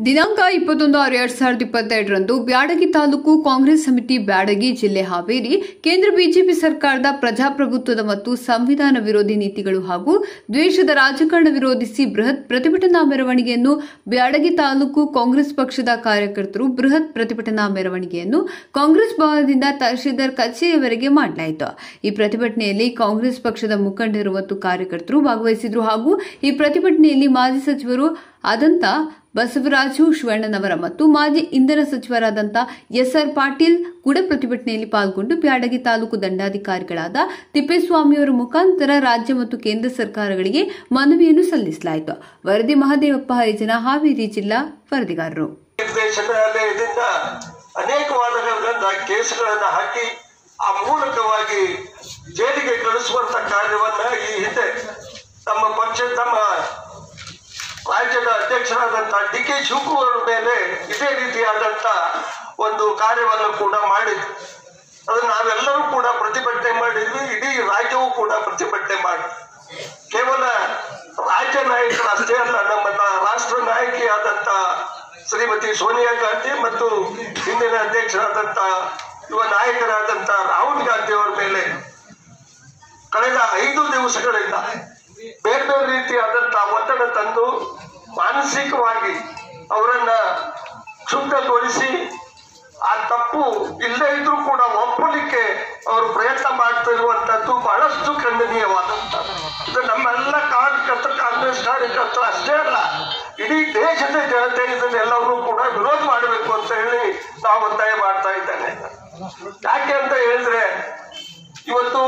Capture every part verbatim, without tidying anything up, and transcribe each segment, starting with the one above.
ದಿನಾಂಕ ಇಪ್ಪತ್ತೊಂದು ಆರು ಎರಡ್ ಸಾವಿರದ ಇಪ್ಪತ್ತೆರಡರಂದು ಬ್ಯಾಡಗಿ ತಾಲೂಕು ಕಾಂಗ್ರೆಸ್ ಸಮಿತಿ ಬ್ಯಾಡಗಿ ಜಿಲ್ಲೆ ಹಾವೇರಿ ಕೇಂದ್ರ ಬಿಜೆಪಿ ಸರ್ಕಾರದ ಪ್ರಜಾಪ್ರಭುತ್ವದ ಮತ್ತು ಸಂವಿಧಾನ ವಿರೋಧಿ ನೀತಿಗಳು ಹಾಗೂ ದ್ವೇಷದ ರಾಜಕಾರಣ ವಿರೋಧಿಸಿ ಬೃಹತ್ ಪ್ರತಿಭಟನಾ ಮೆರವಣಿಗೆಯನ್ನು ಬ್ಯಾಡಗಿ ತಾಲೂಕು ಕಾಂಗ್ರೆಸ್ ಪಕ್ಷದ ಕಾರ್ಯಕರ್ತರು ಬೃಹತ್ ಪ್ರತಿಭಟನಾ ಮೆರವಣಿಗೆಯನ್ನು ಕಾಂಗ್ರೆಸ್ ಭವನದಿಂದ ತಹಶೀಲ್ದಾರ್ ಕಚೇರಿಯವರೆಗೆ ಮಾಡಲಾಯಿತು। ಈ ಪ್ರತಿಭಟನೆಯಲ್ಲಿ ಕಾಂಗ್ರೆಸ್ ಪಕ್ಷದ ಮುಖಂಡರು ಮತ್ತು ಕಾರ್ಯಕರ್ತರು ಭಾಗವಹಿಸಿದರು ಹಾಗೂ ಈ ಪ್ರತಿಭಟನೆಯಲ್ಲಿ ಮಾಜಿ ಸಚಿವರು ಆದಂತ ಬಸವರಾಜು ಶಿವಣ್ಣನವರ ಮತ್ತು ಮಾಜಿ ಇಂಧನ ಸಚಿವರಾದಂಥ ಎಸ್ಆರ್ ಪಾಟೀಲ್ ಕೂಡ ಪ್ರತಿಭಟನೆಯಲ್ಲಿ ಪಾಲ್ಗೊಂಡು ಬ್ಯಾಡಗಿ ತಾಲೂಕು ದಂಡಾಧಿಕಾರಿಗಳಾದ ತಿಪ್ಪೇಸ್ವಾಮಿಯವರ ಮುಖಾಂತರ ರಾಜ್ಯ ಮತ್ತು ಕೇಂದ್ರ ಸರ್ಕಾರಗಳಿಗೆ ಮನವಿಯನ್ನು ಸಲ್ಲಿಸಲಾಯಿತು। ವರದಿ ಮಹದೇವಪ್ಪ ಹರಿಜನ, ಹಾವೇರಿ ಜಿಲ್ಲಾ ವರದಿಗಾರರು। ಅನೇಕವಾದ ಕೇಸುಗಳನ್ನು ಹಾಕಿ ಆ ಮೂಲಕವಾಗಿ ಜೈಲಿಗೆ ಕಳಿಸುವಂತ ಕಾರ್ಯವನ್ನ ಈ ಹಿಂದೆ ತಮ್ಮ ಪಕ್ಷ ತಮ್ಮ ರಾಜ್ಯದ ಅಧ್ಯಕ್ಷರಾದಂತಹ ಡಿ ಕೆ ಶಿವಕುಮಾರ್ ಮೇಲೆ ಇದೇ ರೀತಿಯಾದಂತ ಒಂದು ಕಾರ್ಯವನ್ನು ಕೂಡ ಮಾಡಿದ್ವಿ। ಅದನ್ನು ನಾವೆಲ್ಲರೂ ಕೂಡ ಪ್ರತಿಭಟನೆ ಮಾಡಿದ್ವಿ, ಇಡೀ ರಾಜ್ಯವೂ ಕೂಡ ಪ್ರತಿಭಟನೆ ಮಾಡಿದ್ವಿ। ಕೇವಲ ರಾಜ್ಯ ನಾಯಕರು ಅಷ್ಟೇ ಅಲ್ಲ, ನಮ್ಮ ರಾಷ್ಟ್ರ ನಾಯಕಿಯಾದಂತ ಶ್ರೀಮತಿ ಸೋನಿಯಾ ಗಾಂಧಿ ಮತ್ತು ಹಿಂದಿನ ಅಧ್ಯಕ್ಷರಾದಂತ ಯುವ ನಾಯಕರಾದಂತ ರಾಹುಲ್ ಗಾಂಧಿ ಅವರ ಮೇಲೆ ಕಳೆದ ಐದು ದಿವಸಗಳಿಂದ ಬೇರೆ ಬೇರೆ ರೀತಿಯಾದಂತಹ ಒತ್ತಡ ತಂದು ಮಾನಸಿಕವಾಗಿ ಅವರನ್ನ ಕ್ಷುಬ್ಧಗೊಳಿಸಿ ಆ ತಪ್ಪು ಇಲ್ಲೇ ಇದ್ರೂ ಕೂಡ ಒಪ್ಪಲಿಕ್ಕೆ ಅವರು ಪ್ರಯತ್ನ ಮಾಡ್ತಿರುವಂತದ್ದು ಬಹಳಷ್ಟು ಖಂಡನೀಯವಾದಂಥದ್ದು। ಇದು ನಮ್ಮೆಲ್ಲ ಕಾರ್ಯಕರ್ತರು, ಕಾಂಗ್ರೆಸ್ ಕಾರ್ಯಕರ್ತರು ಅಷ್ಟೇ ಅಲ್ಲ, ಇಡೀ ದೇಶದ ಜನತೆ ಇದನ್ನೆಲ್ಲವನ್ನೂ ಕೂಡ ವಿರೋಧ ಮಾಡಬೇಕು ಅಂತ ಹೇಳಿ ನಾವು ಒತ್ತಾಯ ಮಾಡ್ತಾ ಇದ್ದೇನೆ। ಯಾಕೆ ಅಂತ ಹೇಳಿದ್ರೆ ಇವತ್ತು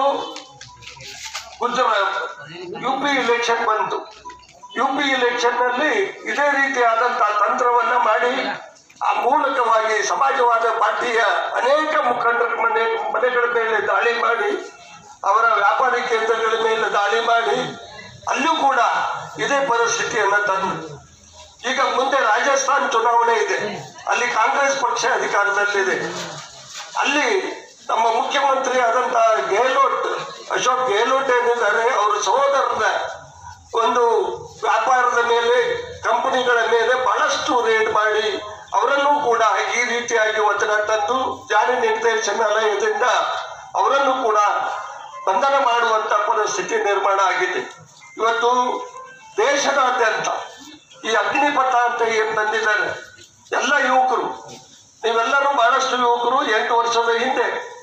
ಗುಜರಾತ್ ಯು ಪಿ ಇಲೆಕ್ಷನ್ ಬಂತು। ಯು ಪಿ ಇಲೆಕ್ಷನ್ ನಲ್ಲಿ ಇದೇ ರೀತಿಯಾದಂತಹ ತಂತ್ರವನ್ನ ಮಾಡಿ ಆ ಮೂಲಕವಾಗಿ ಸಮಾಜವಾದ ಪಾರ್ಟಿಯ ಅನೇಕ ಮುಖಂಡರ ಮನೆ ಮನೆಗಳ ಮೇಲೆ ದಾಳಿ ಮಾಡಿ, ಅವರ ವ್ಯಾಪಾರಿ ಕೇಂದ್ರಗಳ ಮೇಲೆ ದಾಳಿ ಮಾಡಿ ಅಲ್ಲೂ ಕೂಡ ಇದೇ ಪರಿಸ್ಥಿತಿಯನ್ನ ತಂದು ಈಗ ಮುಂದೆ ರಾಜಸ್ಥಾನ್ ಚುನಾವಣೆ ಇದೆ, ಅಲ್ಲಿ ಕಾಂಗ್ರೆಸ್ ಪಕ್ಷ ಅಧಿಕಾರದಲ್ಲಿದೆ। ಅಲ್ಲಿ ನಮ್ಮ ಮುಖ್ಯಮಂತ್ರಿ ಆದಂತಹ ಗೆಹ್ಲೋಟ್ ಅಶೋಕ್ ಗೆಹ್ಲೋಟ್ ಏನಿದ್ದಾರೆ, ಅವರ ಸಹೋದರರ ಒಂದು ವ್ಯಾಪಾರದ ಮೇಲೆ, ಕಂಪನಿಗಳ ಮೇಲೆ ಬಹಳಷ್ಟು ರೇಡ್ ಮಾಡಿ ಅವರನ್ನು ಕೂಡ ಈ ರೀತಿಯಾಗಿ ಒತ್ತಡ ತಂದು ಜಾರಿ ನಿರ್ದೇಶನಾಲಯದಿಂದ ಅವರನ್ನು ಕೂಡ ಬಂಧನ ಮಾಡುವಂತ ಪರಿಸ್ಥಿತಿ ನಿರ್ಮಾಣ ಆಗಿದೆ। ಇವತ್ತು ದೇಶದಾದ್ಯಂತ ಈ ಅಗ್ನಿಪಥ ಅಂತ ಏನ್ ತಂದಿದ್ದಾರೆ ಎಲ್ಲ ಯುವಕರು, ನೀವೆಲ್ಲರೂ ಬಹಳಷ್ಟು ಯುವಕರು ಎಂಟು ವರ್ಷದ ಹಿಂದೆ